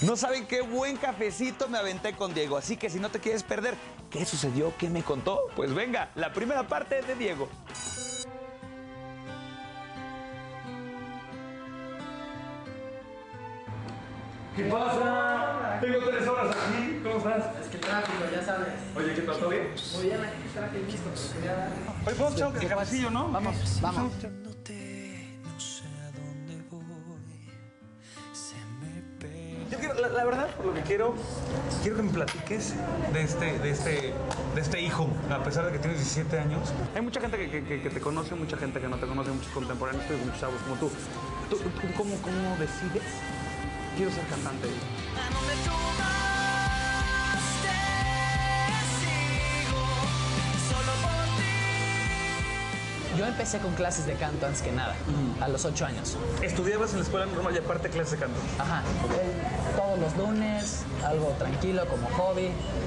No saben qué buen cafecito me aventé con Diego, así que si no te quieres perder qué sucedió, qué me contó, pues venga, la primera parte de Diego. ¿Qué pasa? Tengo 3 horas aquí. ¿Cómo estás? Es que el tráfico, ya sabes. Oye, ¿qué tal? ¿Todo bien? Muy bien, aquí traje listo, pero quería dar. Oye, ¿podemos echar el cafecillo, no? Vamos. No sé a dónde voy, se me pega. Yo quiero, la verdad, por lo que quiero que me platiques de este hijo, a pesar de que tienes 17 años. Hay mucha gente que te conoce, mucha gente que no te conoce, muchos contemporáneos, muchos chavos como tú. ¿Tú cómo decides? Quiero ser cantante. ¿A dónde tomaste? Sigo solo por ti. Yo empecé con clases de canto antes que nada, a los 8 años. ¿Estudiabas en la escuela normal y aparte clases de canto? Ajá. Todos los lunes, algo tranquilo como hobby.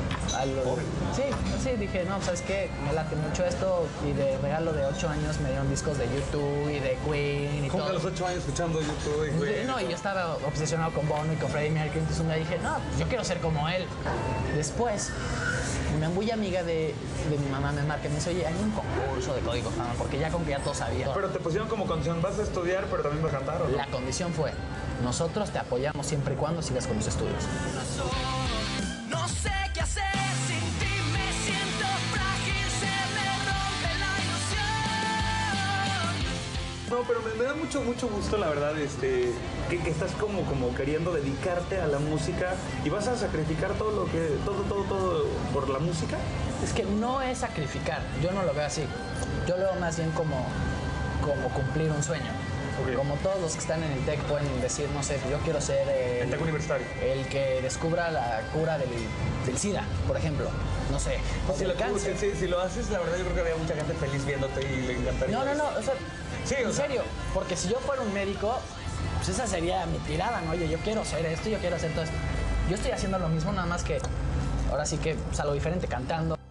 Sí, dije, no, ¿sabes qué? Me late mucho esto y de regalo de 8 años me dieron discos de YouTube y de Queen y ¿Cómo todo. que a los 8 años escuchando YouTube y Queen? No, y yo estaba obsesionado con Bono y con Freddie Mercury, entonces un día dije, no, yo quiero ser como él. Después, una muy amiga de mi mamá me marca y me dice, oye, hay un concurso de Código Fama, porque ya como que ya todos sabían. Pero te pusieron como condición, vas a estudiar, pero también vas a cantar, ¿o no? La condición fue, nosotros te apoyamos siempre y cuando sigas con los estudios. No sé qué hacer sin ti, me siento frágil, se me rompe la ilusión. No, pero me da mucho gusto, la verdad, que estás como queriendo dedicarte a la música y vas a sacrificar todo por la música. Es que no es sacrificar, yo no lo veo así. Yo lo veo más bien como cumplir un sueño. Ok. Como todos los que están en el TEC pueden decir, no sé, yo quiero ser El TEC universitario. el que descubra la cura del SIDA, por ejemplo. No sé. Pues o del cáncer. si lo haces, la verdad yo creo que había mucha gente feliz viéndote y le encantaría. No, o sea, Sí, o en sea. serio, porque si yo fuera un médico, pues esa sería mi tirada, ¿no? Oye, yo quiero ser esto, yo quiero hacer todo esto. Yo estoy haciendo lo mismo, nada más que ahora sí que es algo diferente, cantando.